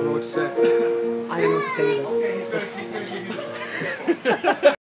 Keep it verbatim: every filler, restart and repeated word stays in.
don't know what to say. I don't know what to say either.